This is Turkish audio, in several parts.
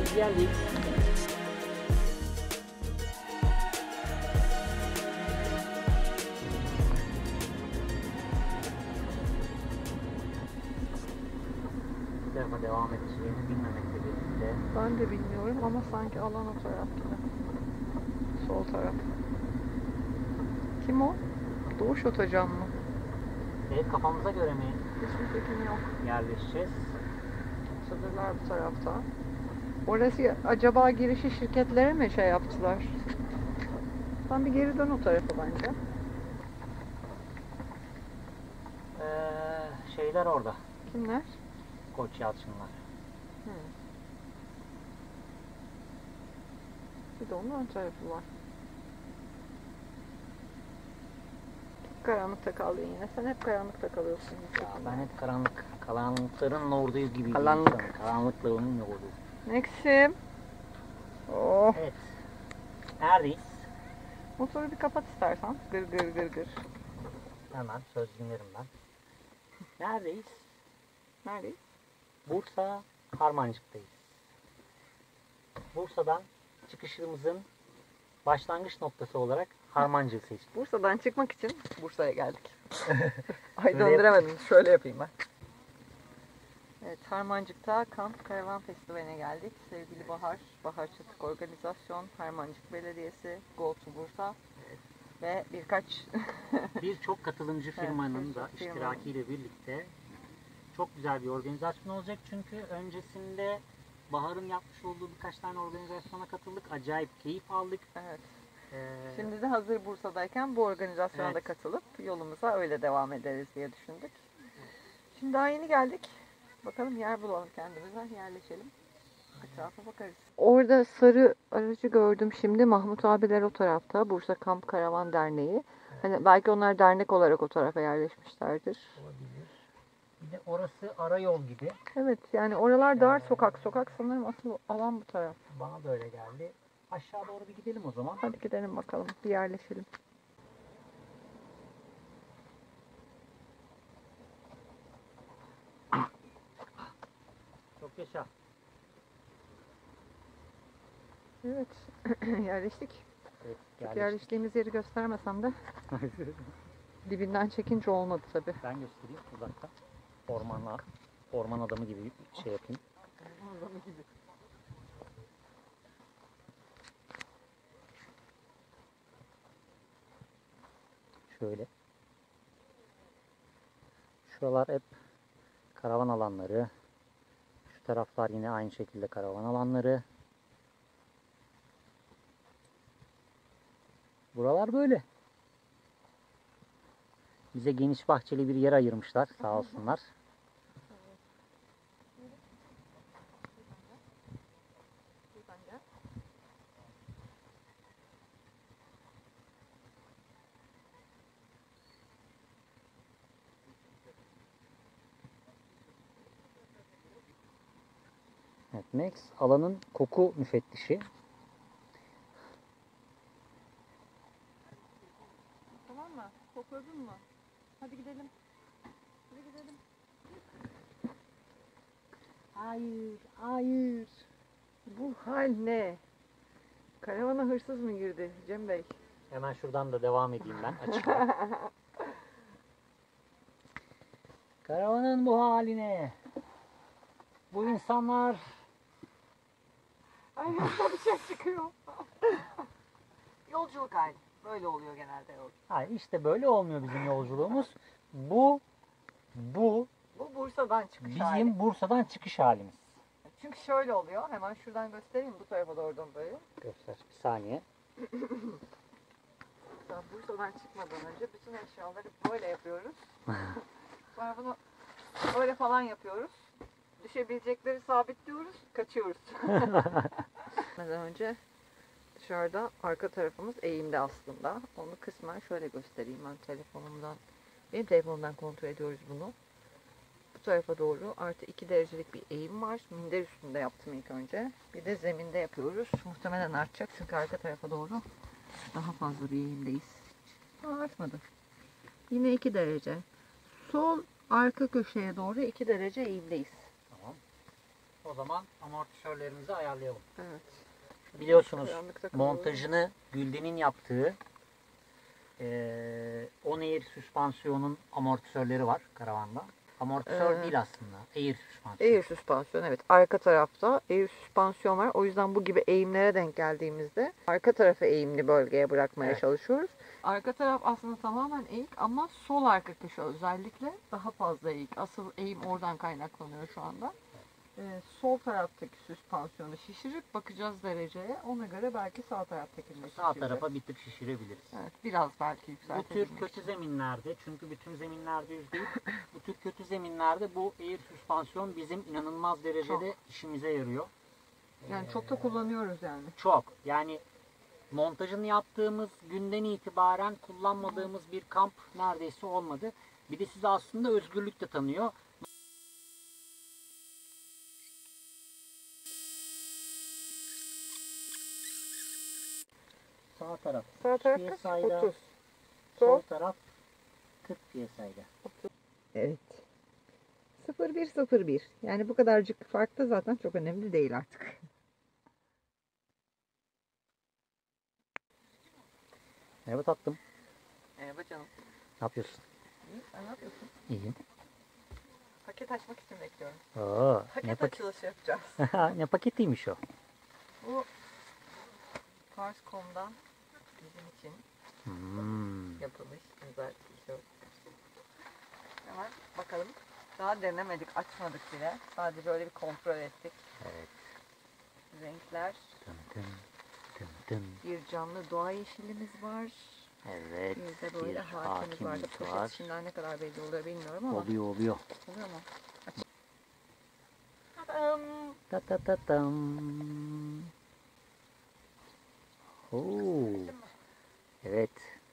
Biz geldik. Bu tarafa devam edeceğini bilmemekle birlikte. Ben de bilmiyorum ama sanki alan o taraf gibi. Sol taraf. Kim o? Doğuş Otacan mı? Kafamıza göre mi Hiçbir fikrim yok. yerleşeceğiz? Çadırlar bu tarafta. Orası acaba girişi şirketlere mi şey yaptılar? Sen bir geri dön o tarafa bence. Şeyler orada. Kimler? Koç Yalçınlar. Bir de onun ön tarafı var. Çok karanlıkta kaldın yine. Sen hep karanlıkta kalıyorsun. Ya ben hep karanlıkların lordu gibi. Karanlık. Karanlıkların lordu. Nexim. Oh. Evet. Neredeyiz? Motoru bir kapat istersen. Gır gır gır gır. Hemen söz dinlerim ben. Neredeyiz? Neredeyiz? Bursa Harmancık'tayız. Bursa'dan çıkışımızın başlangıç noktası olarak Harmancık'ı seçtik. Bursa'dan çıkmak için Bursa'ya geldik. Ay döndüremedim. Şöyle yapayım ben. Evet, Harmancık'ta Kamp Karavan Festivali'ne geldik. Sevgili Bahar, Bahar Çatık Organizasyon, Harmancık Belediyesi, Go to Bursa ve birçok katılımcı firmanın da iştirakiyle birlikte çok güzel bir organizasyon olacak. Çünkü öncesinde Bahar'ın yapmış olduğu birkaç tane organizasyona katıldık. Acayip keyif aldık. Evet. Şimdi de hazır Bursa'dayken bu organizasyona da katılıp yolumuza öyle devam ederiz diye düşündük. Şimdi daha yeni geldik. Bakalım yer bulalım kendimize, yerleşelim. Etrafa bakarız. Orada sarı aracı gördüm şimdi. Mahmut abiler o tarafta. Bursa Kamp Karavan Derneği. Hani belki onlar dernek olarak o tarafa yerleşmişlerdir. Olabilir. Bir de orası ara yol gibi. Evet, yani oralar dar sokak. Sokak sanırım asıl alan bu taraf. Bana da öyle geldi. Aşağı doğru bir gidelim o zaman. Hadi gidelim bakalım. Bir yerleşelim. Çok yaşa. Evet. Yerleştik. Evet, Yerleştiğimiz yeri göstermesem de dibinden çekince olmadı tabii. Ben göstereyim uzaktan. Orman adamı gibi bir şey yapayım. Orman adamı gibi. Şöyle. Şuralar hep karavan alanları. Şu taraflar yine aynı şekilde karavan alanları. Buralar böyle. Bize geniş bahçeli bir yer ayırmışlar sağ olsunlar. Evet, Max alanın koku müfettişi. Tamam mı? Kokladın mı? Hadi gidelim. Hadi gidelim. Hayır, hayır. Bu hal ne? Karavana hırsız mı girdi Cem Bey? Hemen şuradan da devam edeyim ben açıkça. Karavanın bu haline. Bu insanlar... Ay bir şey çıkıyor. Yolculuk hali. Böyle oluyor genelde yolculuk. Hayır, işte böyle olmuyor bizim yolculuğumuz. Bu Bursa'dan çıkış bizim hali. Bursa'dan çıkış halimiz. Çünkü şöyle oluyor. Hemen şuradan göstereyim bu tarafa doğru böyle. Göster bir saniye. Mesela Bursa'dan çıkmadan önce bütün eşyaları böyle yapıyoruz. Sonra bunu böyle falan yapıyoruz. Düşebilecekleri sabitliyoruz, kaçıyoruz. Gitmeden önce dışarıda arka tarafımız eğimde aslında. Onu kısmen şöyle göstereyim ben telefonumdan. Benim telefonumdan kontrol ediyoruz bunu. Bu tarafa doğru artı 2 derecelik bir eğim var. Minder üstünde yaptım ilk önce. Bir de zeminde yapıyoruz. Muhtemelen artacak çünkü arka tarafa doğru daha fazla bir eğimdeyiz. Artmadı. Yine 2 derece. Sol arka köşeye doğru 2 derece eğimdeyiz. Tamam. O zaman amortisörlerimizi ayarlayalım. Evet. Biliyorsunuz Karanlıkta kalıyoruz. montajını Gülden'in yaptığı On Air süspansiyonun amortisörleri var karavanda. Amortisör değil aslında. Air süspansiyon. Air süspansiyon, evet. Arka tarafta air süspansiyon var. O yüzden bu gibi eğimlere denk geldiğimizde arka tarafı eğimli bölgeye bırakmaya Evet. çalışıyoruz. Arka taraf aslında tamamen eğik ama sol arka köşe özellikle daha fazla eğik. Asıl eğim oradan kaynaklanıyor şu anda. Sol taraftaki süspansiyonu şişirip bakacağız dereceye. Ona göre belki sağ taraftakini de Sağ şişireceğiz. tarafa bir tık şişirebiliriz. Evet, biraz belki Bu yükseltebiliriz. tür kötü zeminlerde, çünkü bütün zeminlerde yüz değil, bu tür kötü zeminlerde bu air süspansiyon bizim inanılmaz derecede işimize yarıyor. Yani çok da kullanıyoruz yani. Çok. Yani montajını yaptığımız günden itibaren kullanmadığımız bir kamp neredeyse olmadı. Bir de size aslında özgürlük de tanıyor. Sağ taraf Sağ taraf kaç? piyasayla, 30. sol taraf 40 piyasayla. Evet. 0101. Yani bu kadarcık fark da zaten çok önemli değil artık. Merhaba tatlım. Merhaba canım. Ne yapıyorsun? İyi, sen ne yapıyorsun? İyiyim. Paket açmak için bekliyorum. Oo, ne Paket paket? açılışı yapacağız. Ne paketiymiş o? Bu Cars.com'dan bizim için yapılmış güzel bir tişört. Hemen bakalım. Daha denemedik, açmadık bile. Sadece böyle bir kontrol ettik. Evet. Renkler, Dın dın, dın dın. bir canlı doğa yeşilimiz var. Evet. Bir de böyle Bir hakimiz var. hakimiz Poşet var. içinden ne kadar belli oluyor bilmiyorum ama. Oluyor. Oluyor mu? Tadam! Ta ta ta tam. Oo. Evet.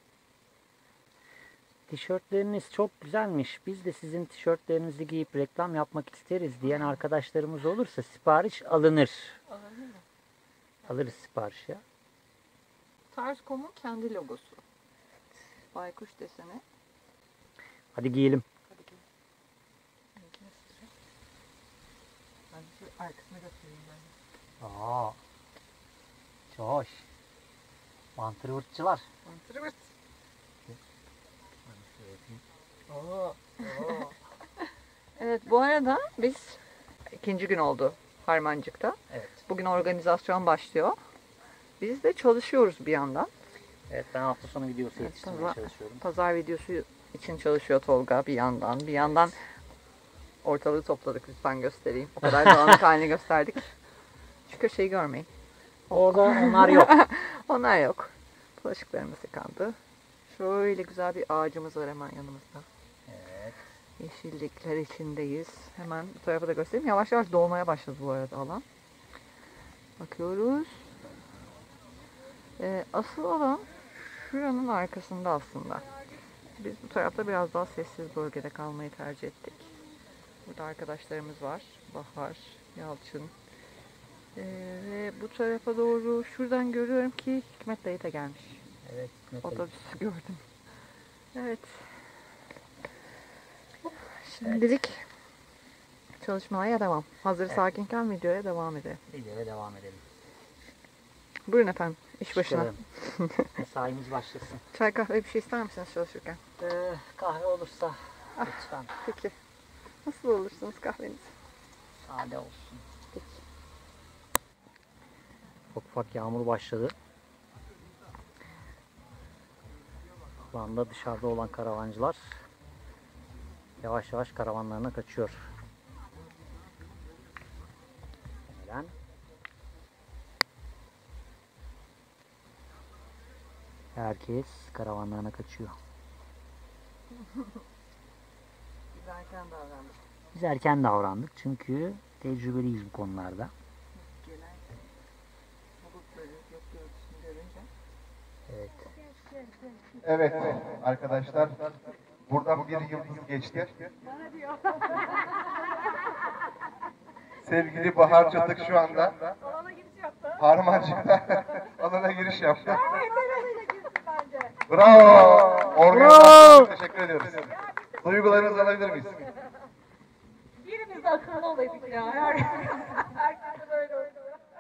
Tişörtleriniz çok güzelmiş. Biz de sizin tişörtlerinizi giyip reklam yapmak isteriz diyen arkadaşlarımız olursa sipariş alınır. Anladın mı? Alırız sipariş ya. Cars.com'un kendi logosu. Baykuş deseni. Hadi giyelim. Hadi gel. Benimki nasıl? Ben şu arkasını göstereyim ben. Aa. Çoş. Mantırvırtçılar. Mantırıvırt. Oo. Evet, bu arada biz ikinci gün oldu Harmancık'ta. Evet. Bugün organizasyon başlıyor. Biz de çalışıyoruz bir yandan. Evet, ben hafta sonu videosu Evet, yetiştirmeye sonra çalışıyorum. pazar videosu için çalışıyor Tolga bir yandan. Bir yandan ortalığı topladık, lütfen göstereyim. O kadar dağınık halini gösterdik. Şu köşeyi görmeyin. Orada onlar yok. Onlar yok. Bulaşıklarımız yıkandı. Şöyle güzel bir ağacımız var hemen yanımızda. Evet. Yeşillikler içindeyiz. Hemen bu tarafa da göstereyim. Yavaş yavaş dolmaya başladı bu arada alan. Bakıyoruz. Asıl alan şuranın arkasında aslında. Biz bu tarafta biraz daha sessiz bölgede kalmayı tercih ettik. Burada arkadaşlarımız var. Bahar, Yalçın. Ve bu tarafa doğru şuradan görüyorum ki Hikmet dayı da gelmiş. Evet. Otobüsü gördüm. Evet. Şimdilik çalışmaya devam. Hazır sakinken videoya devam edelim. Videoya devam edelim. Buyurun efendim. İş başına. Çıkalım. Mesaimiz başlasın. Çay kahve bir şey ister misiniz çalışırken? Kahve olursa lütfen Peki. Nasıl olursunuz kahvenizi? sade olsun. Peki. Ufak ufak yağmur başladı. Alanda dışarıda olan karavancılar yavaş yavaş karavanlarına kaçıyor. Neden? Herkes karavanlarına kaçıyor. Biz erken davrandık. Biz erken davrandık çünkü tecrübeliyiz bu konularda. Gelen bulutları yok görüntüsünü görünce. Evet. Evet arkadaşlar, buradan bir yıldız geçti. Sevgili Bahar Çatık şu anda Harmancık'ta alana giriş yaptı. Bravo! Organizasyon için teşekkür ediyoruz. Duygularınızı alabilir miyiz? Birimiz biz de akıllı olaydık ya. Herkes de böyle oynuyor.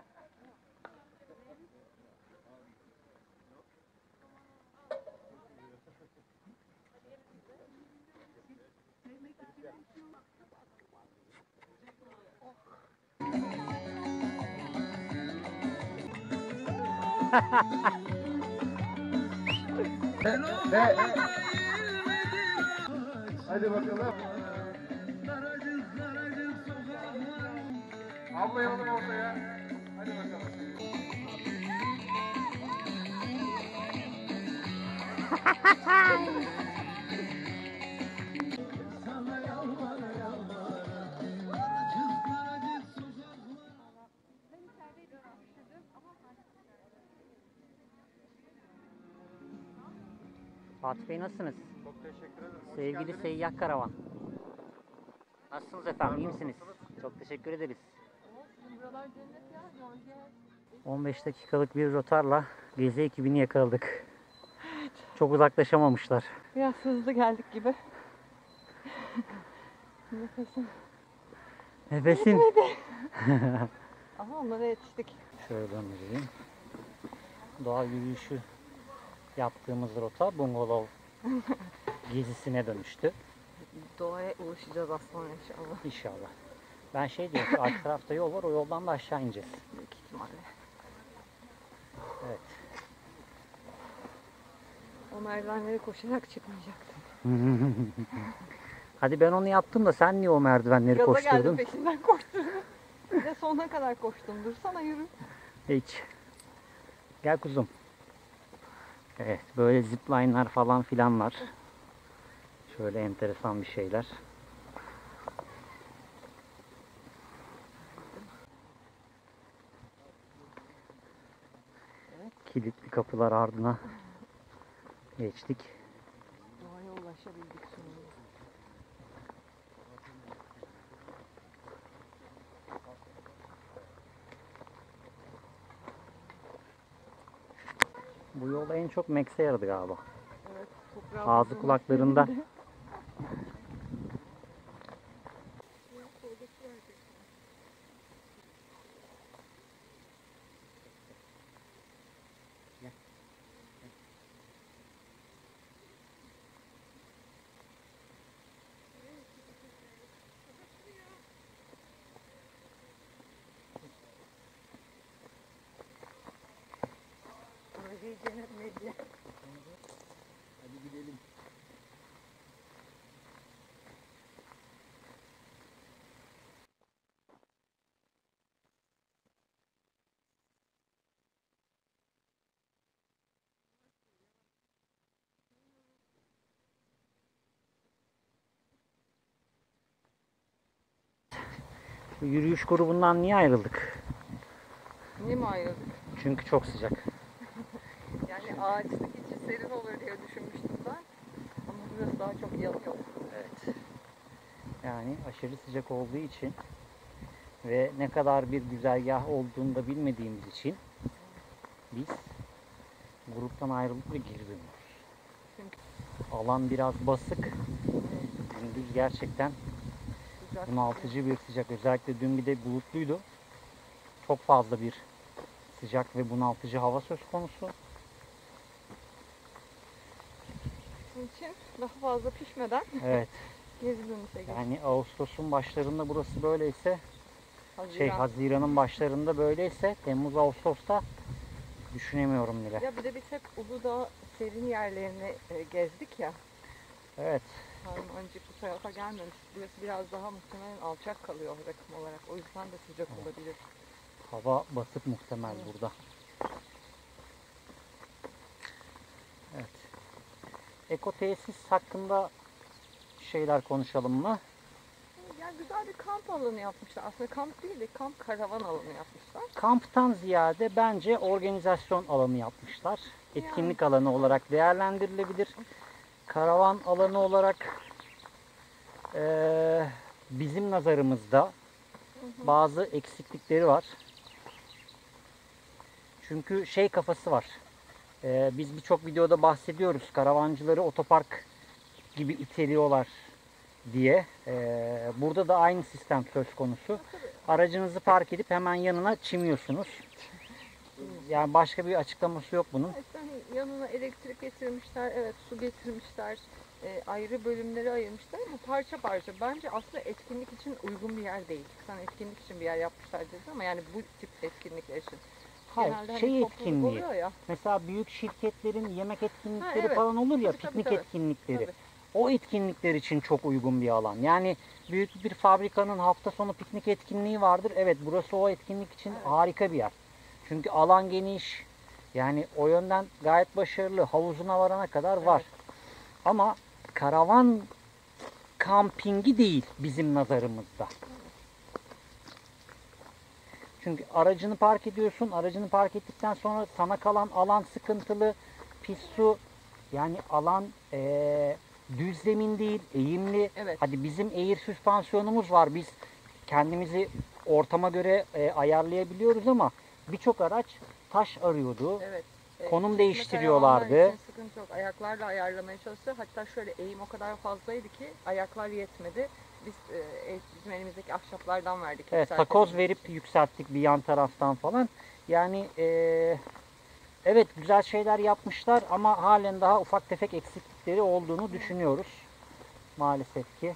Ve hadi bakalım. Avlayalım ortaya. Hadi bakalım. Fatih Bey nasılsınız? Çok teşekkür ederim. Hoş Sevgili geldiniz. Seyyah Karavan. Nasılsınız efendim? İyi misiniz? Çok teşekkür ederiz. 15 dakikalık bir rotarla gezi ekibini yakaladık. Çok uzaklaşamamışlar. Biraz hızlı geldik gibi. Nefesim. Nefesin. Ama onlara yetiştik. Şöyle döndüreyim. Doğa yürüyüşü yaptığımız rota bungalov gezisine dönüştü. Doğaya ulaşacağız aslında inşallah. İnşallah. Ben şey diyorum, arka tarafta yol var, o yoldan da aşağı ineceğiz. Büyük ihtimalle. Evet. O merdivenleri koşarak çıkmayacaktım. Hadi ben onu yaptım da sen niye o merdivenleri Gaza geldim, koşturdun? peşinden koşturdum. Bir de sonuna kadar koştum. Dursana, yürü. Hiç. Gel kuzum. Evet, böyle zipline'lar falan filan var. Şöyle enteresan bir şeyler. Kilitli kapılar ardına geçtik. Doğaya ulaşabildik sonunda. Bu yol en çok Max'e yaradı galiba. Evet, toprağa Ağzı basılmak kulaklarında. yerinde. Projeyi cennet medya. Hadi gidelim. Bu yürüyüş grubundan niye ayrıldık? Niye mi ayrıldık? Çünkü çok sıcak. Yani ağaçlık içi serin olur diye düşünmüştüm ben. Ama burası daha çok yanıyor. Evet. Yani aşırı sıcak olduğu için ve ne kadar bir güzergah olduğunu da bilmediğimiz için biz gruptan ayrıldık ve geri dönüyoruz. Alan biraz basık. Gündüz gerçekten Sıcak. bunaltıcı bir sıcak. Özellikle dün bir de bulutluydu. Çok fazla bir sıcak ve bunaltıcı hava söz konusu. Onun için daha fazla pişmeden Evet. geri dönüşe geçtik. Yani Ağustos'un başlarında burası böyleyse, Haziran. Haziran'ın başlarında böyleyse, Temmuz Ağustos'ta düşünemiyorum bile. Ya bir de biz hep Uludağ serin yerlerini gezdik ya. Evet. Harmancık bu tarafa gelmemiş. Burası biraz daha muhtemelen alçak kalıyor rakım olarak. O yüzden de sıcak olabilir. Hava basık muhtemel burada. Evet. Ekotesis hakkında şeyler konuşalım mı? Yani güzel bir kamp alanı yapmışlar. Aslında kamp değil de kamp karavan alanı yapmışlar. Kamptan ziyade bence organizasyon alanı yapmışlar. Etkinlik alanı olarak değerlendirilebilir. Karavan alanı olarak bizim nazarımızda bazı eksiklikleri var. Çünkü şey kafası var. Biz birçok videoda bahsediyoruz. Karavancıları otopark gibi iteliyorlar. diye. Burada da aynı sistem söz konusu. Aracınızı park edip hemen yanına çimiyorsunuz. Yani başka bir açıklaması yok bunun. Evet, hani yanına elektrik getirmişler, evet su getirmişler, ayrı bölümleri ayırmışlar ama parça parça. Bence aslında etkinlik için uygun bir yer değil. Sen etkinlik için bir yer yapmışlar dedin ama yani bu tip etkinlikler için. Hayır, Genelde şey hani topluluk etkinliği. oluyor ya. Mesela büyük şirketlerin yemek etkinlikleri Ha, evet. falan olur ya, Tabii, tabii, piknik tabii. etkinlikleri. Tabii. O etkinlikler için çok uygun bir alan. Yani büyük bir fabrikanın hafta sonu piknik etkinliği vardır. Evet, burası o etkinlik için harika bir yer. Çünkü alan geniş. Yani o yönden gayet başarılı. Havuzuna varana kadar var. Ama karavan kampingi değil bizim nazarımızda. Çünkü aracını park ediyorsun. Aracını park ettikten sonra sana kalan alan sıkıntılı. Pis su. Yani alan düz zemin değil, eğimli. Evet. Hadi bizim air süspansiyonumuz var. Biz kendimizi ortama göre ayarlayabiliyoruz ama birçok araç taş arıyordu. Evet. Konum Şimdi değiştiriyorlardı. karavanlar için sıkıntı yok. Ayaklarla ayarlamaya çalıştı. Hatta şöyle eğim o kadar fazlaydı ki ayaklar yetmedi. Biz bizim elimizdeki ahşaplardan verdik. Evet, yükseltelim. takoz verip yükselttik bir yan taraftan falan. Yani evet, güzel şeyler yapmışlar ama halen daha ufak tefek eksiklikleri olduğunu düşünüyoruz. Maalesef ki.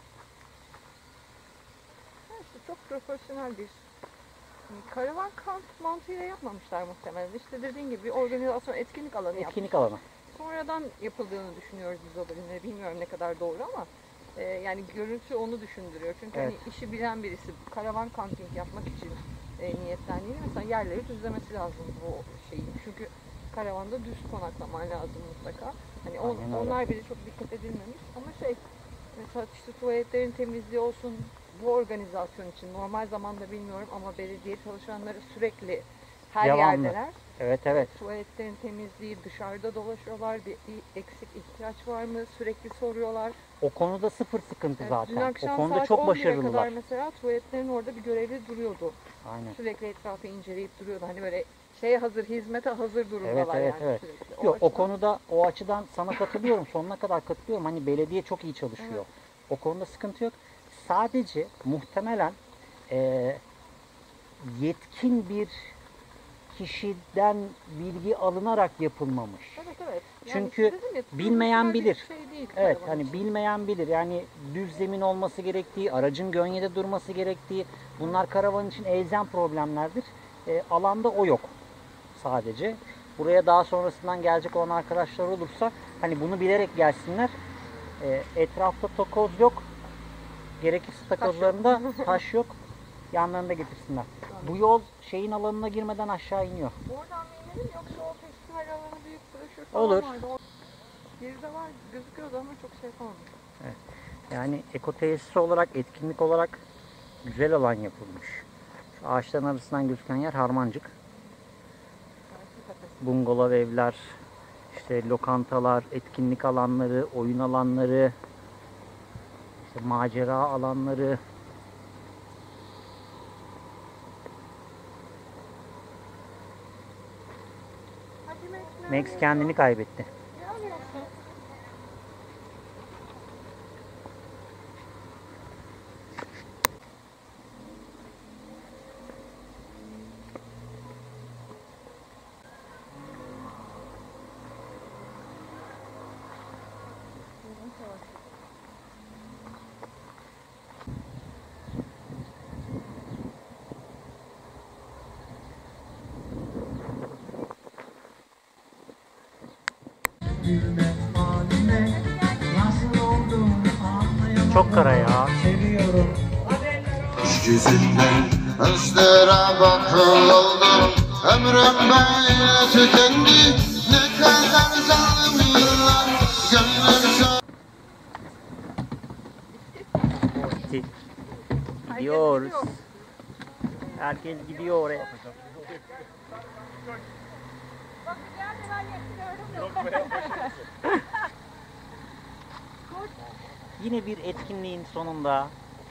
İşte çok profesyonel bir karavan kamp mantığıyla yapmamışlar muhtemelen. İşte dediğin gibi bir organizasyon, etkinlik alanı Etkinlik yapmışlar. alanı. Sonradan yapıldığını düşünüyoruz biz o bölümleri. Bilmiyorum ne kadar doğru ama yani görüntü onu düşündürüyor. Çünkü Evet. hani işi bilen birisi karavan kamping yapmak için niyetlendiğinde mesela yerleri düzlemesi lazım bu şeyi. Çünkü karavanda düz konaklaman lazım mutlaka. Hani Aynen öyle. onlar bile çok dikkat edilmemiş ama mesela işte tuvaletlerin temizliği olsun, bu organizasyon için normal zamanda bilmiyorum ama belediye çalışanları sürekli her Devamlı. yerdeler. Evet, evet. Tuvaletlerin temizliği, dışarıda dolaşıyorlar, bir eksik ihtiyaç var mı sürekli soruyorlar. O konuda sıfır sıkıntı Evet, zaten. dün akşam O konuda saat çok 11'e başarılılar. kadar mesela tuvaletlerin orada bir görevli duruyordu. Aynen. Sürekli etrafı inceleyip duruyordu. Hani böyle şeye hazır, hizmete hazır durumdalar Evet, yani evet. sürekli. Yok, o açıdan- konuda, o açıdan sana katılıyorum. Sonuna kadar katılıyorum. Hani belediye çok iyi çalışıyor. Evet. O konuda sıkıntı yok. Sadece muhtemelen yetkin bir kişiden bilgi alınarak yapılmamış. Evet, evet. Çünkü işte dedim ya, bilmeyen profesyonel bir bilir. Şey değil Evet, karavan hani için. bilmeyen bilir. Yani düz zemin olması gerektiği, aracın gönyede durması gerektiği, bunlar karavan için elzem problemlerdir. Alanda o yok sadece. Buraya daha sonrasından gelecek olan arkadaşlar olursa hani bunu bilerek gelsinler. Etrafta takoz yok. Gerekirse takozlarında taş yok. Yanlarında getirsinler. Bu yol şeyin alanına girmeden aşağı iniyor. Oradan mı inelim yoksa o festival alanı büyük broşür falan Olur. vardı. Geride var gözüküyordu ama çok şey yapamadım. Yani ekotesis olarak, etkinlik olarak güzel alan yapılmış. Şu ağaçların arasından gözüken yer Harmancık. Bungalov evler, işte lokantalar, etkinlik alanları, oyun alanları, işte macera alanları. Hadi Max kendini kaybetti. Ne arıyorsun? Çok kara ya. Yüzünden ızdıraba kıldım. Ömrüm böyle tükendi. Ne kadar zalim yıllar. Gönlüm Gitti. Gidiyoruz. Herkes gidiyor oraya. Yine bir etkinliğin sonunda,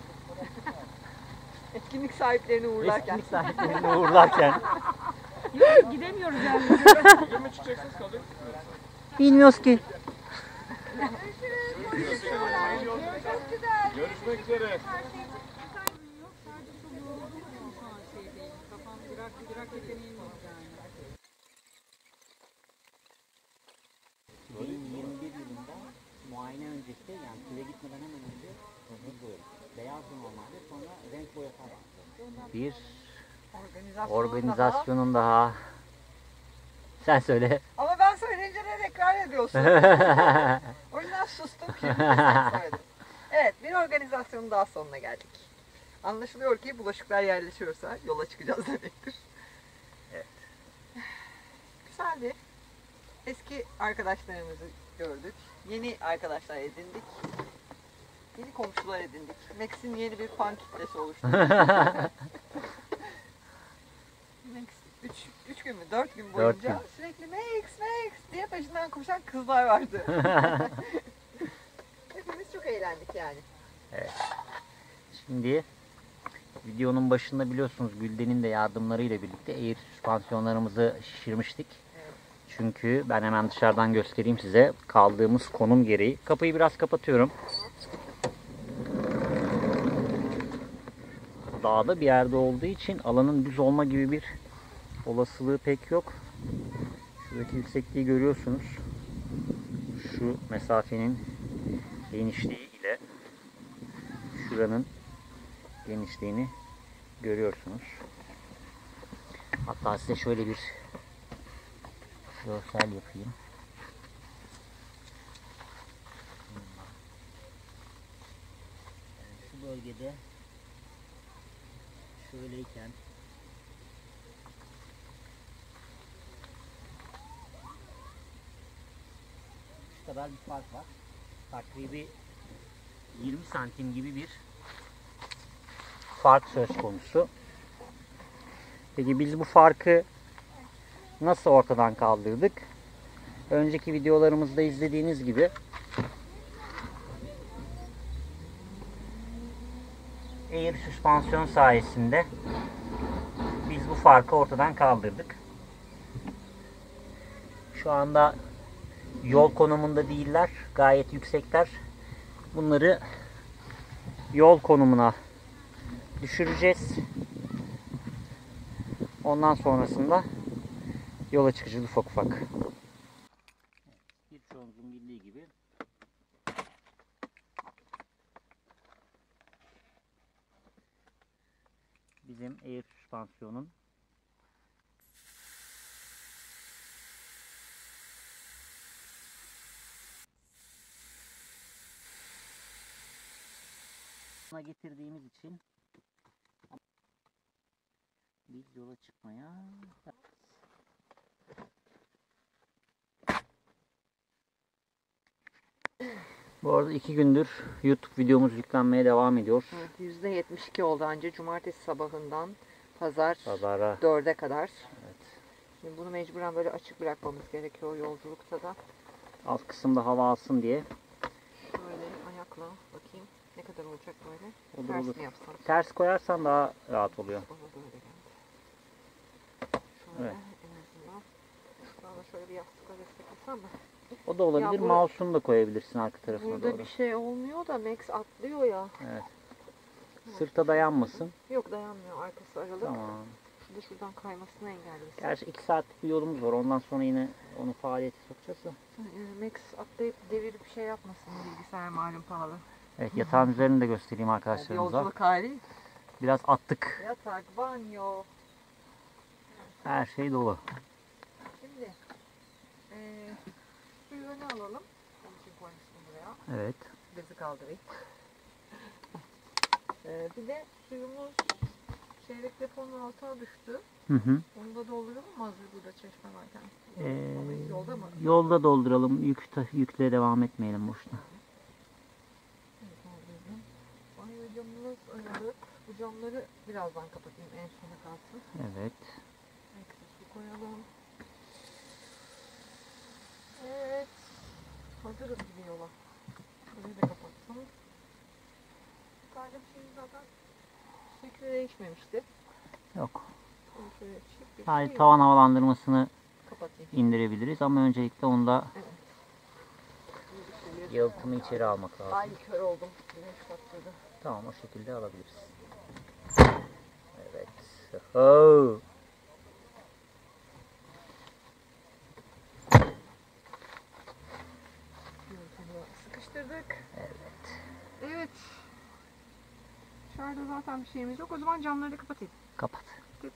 Etkinlik sahiplerini uğurlarken. etkinlik sahiplerini uğurlarken Gidemiyoruz yani. Yirmi çıkacaksınız kalacak. bilmiyoruz ki. Çok güzel. Görüşmek üzere. Benim 21 yılında muayene öncesi, yani size gitmeden hemen önce böyle beyazdı normalde, sonra renk boyası var. Bir organizasyonun daha. Sen söyle. Ama ben söyleyince de tekrar ediyorsun. O yüzden sustum, şimdi sen söyledin. Evet, bir organizasyonun daha sonuna geldik. Anlaşılıyor ki bulaşıklar yerleşiyorsa yola çıkacağız demektir. Evet. Güzeldi. Eski arkadaşlarımızı gördük. Yeni arkadaşlar edindik. Yeni komşular edindik. Max'in yeni bir fan kitlesi oluştu. Max 3 gün mü 4 gün boyunca gün. sürekli Max diye peşinden koşan kızlar vardı. Hepimiz çok eğlendik yani. Şimdi videonun başında biliyorsunuz Gülden'in de yardımlarıyla birlikte air süspansiyonlarımızı şişirmiştik. Evet. Çünkü ben hemen dışarıdan göstereyim size kaldığımız konum gereği. Kapıyı biraz kapatıyorum. Dağda bir yerde olduğu için alanın düz olma gibi bir olasılığı pek yok. Şuradaki yüksekliği görüyorsunuz. Şu mesafenin genişliği ile şuranın genişliğini görüyorsunuz. Hatta size şöyle bir görsel yapayım. Şu bölgede şöyleyken şu kadar bir fark var. Takribi 20 santim gibi bir fark söz konusu. Peki biz bu farkı nasıl ortadan kaldırdık? Önceki videolarımızda izlediğiniz gibi air süspansiyon sayesinde biz bu farkı ortadan kaldırdık. Şu anda yol konumunda değiller. Gayet yüksekler. Bunları yol konumuna düşüreceğiz. Ondan sonrasında yola çıkacağız ufak ufak. Birçoğunuzun bildiği gibi bizim air süspansiyonun getirdiğimiz için biz yola çıkmaya bu arada 2 gündür YouTube videomuz yüklenmeye devam ediyor. Evet, %72 oldu anca cumartesi sabahından pazara 4'e kadar. Evet. Şimdi bunu mecburen böyle açık bırakmamız gerekiyor yolculukta da. Alt kısımda hava alsın diye. Şöyle ayakla bakayım ne kadar olacak böyle. Olur, Ters olur. mi yapsam? Ters koyarsan daha rahat oluyor. Bana böyle geldi. Şöyle Evet. en azından. Şurada şöyle bir yastıkla desteklesem mi? O da olabilir. Ya bu- Mouse'unu da koyabilirsin arka tarafına Burada doğru. bir şey olmuyor da Max atlıyor ya. Evet. Sırta dayanmasın. Yok dayanmıyor, arkası aralık. Tamam. Şurada şuradan kaymasını engellesin. Gerçi 2 saatlik bir yolumuz var. Ondan sonra yine onu faaliyete sokacağız da. Max atlayıp devirip bir şey yapmasın, bilgisayar malum pahalı. Evet, yatağın üzerini de göstereyim Yani arkadaşlarımıza. yolculuk hali. Biraz attık. Yatak, banyo. Her şey dolu. Şimdi suyu öne alalım. Onun için koymuştum buraya. Evet. Bezi kaldırayım. Bir de suyumuz çeyrek deponun altına düştü. Hı hı. Onu da dolduralım mı hazır burada çeşme varken? Ee, Yolda mı? Yolda dolduralım. Yükle devam etmeyelim boşuna. Evet, doldurdum. Banyo camımız aralık. Bu camları birazdan kapatayım, en sona kalsın. Evet. Ekstra su koyalım. Evet. Hazırız gibi yola. Şurayı da kapatsın. Yukarıda bir şey zaten şekli değişmemişti. Yok. Bunu şöyle çek bir Sadece şey tavan havalandırmasını kapatayım. indirebiliriz ama öncelikle onu da Bunu bir şöyle gözüküyor. Yalıtımı içeri almak lazım. Ay kör oldum. Güneş patladı. Tamam, o şekilde alabiliriz. Evet. Oh. Sıkıştırdık. Evet. Evet. Dışarıda zaten bir şeyimiz yok. O zaman camları da kapatayım. Kapat.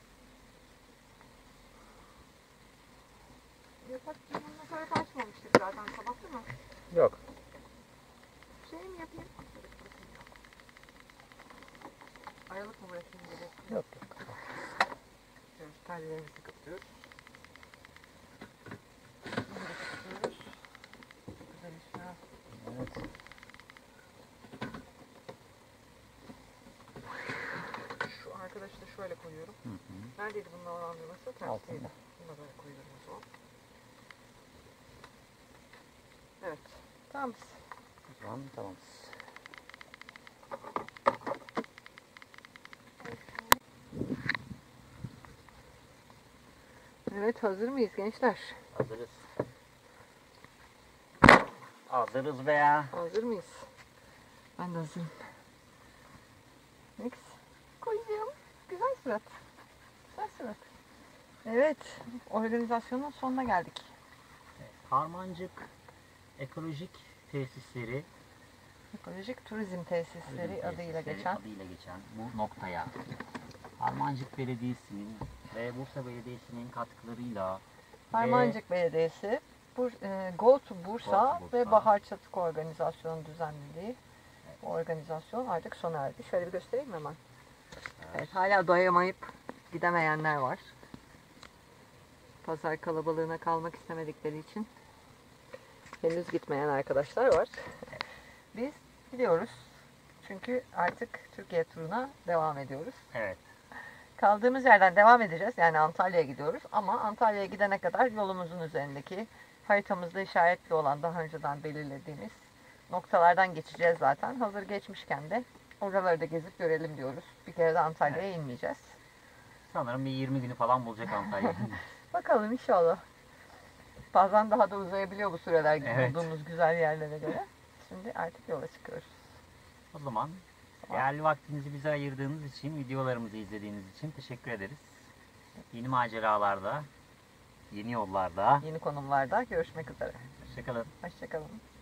Yatak camını sarıp açmamıştık zaten. Kapattı mı? Yok. Şey mi yapayım? Aralık mı bırakayım dedi. Yok. Diyoruz. Perdelerimizi kapatıyoruz. Bunu da kapatıyoruz. Güzel iş ya. Evet. Şu arkadaşı da şöyle koyuyorum. Hı hı. Neredeydi bunun oranlaması? Tersteydi. Altında. Bunu da böyle koyuyorum o zaman. Evet. Tamam. O zaman tamam. Evet, hazır mıyız gençler? Hazırız. Hazırız be ya. Hazır mıyız? Ben de hazırım. Nex. Koyacağım. Güzel surat. Güzel surat. Evet. Organizasyonun sonuna geldik. Harmancık Ekolojik Tesisleri Ekolojik Turizm Tesisleri adıyla geçen. adıyla geçen bu noktaya Harmancık Belediyesi'nin ve Bursa Belediyesi'nin katkılarıyla Harmancık Belediyesi, Go to Bursa Go to Bursa ve Bahar Çatık Organizasyonu düzenlediği bu organizasyon artık sona erdi. Şöyle bir göstereyim mi hemen? Evet, hala doyamayıp gidemeyenler var. Pazar kalabalığına kalmak istemedikleri için henüz gitmeyen arkadaşlar var. Biz gidiyoruz. Çünkü artık Türkiye turuna devam ediyoruz. evet, Kaldığımız yerden devam edeceğiz. Yani Antalya'ya gidiyoruz. Ama Antalya'ya gidene kadar yolumuzun üzerindeki haritamızda işaretli olan daha önceden belirlediğimiz noktalardan geçeceğiz zaten. Hazır geçmişken de oraları da gezip görelim diyoruz. Bir kere de Antalya'ya inmeyeceğiz. sanırım bir 20 günü falan bulacak Antalya. Bakalım inşallah. Bazen daha da uzayabiliyor bu süreler Evet. bulduğumuz güzel yerlere göre. Şimdi artık yola çıkıyoruz. O zaman değerli vaktinizi bize ayırdığınız için, videolarımızı izlediğiniz için teşekkür ederiz. Yeni maceralarda, yeni yollarda. Yeni konumlarda görüşmek üzere. Hoşçakalın. Hoşçakalın.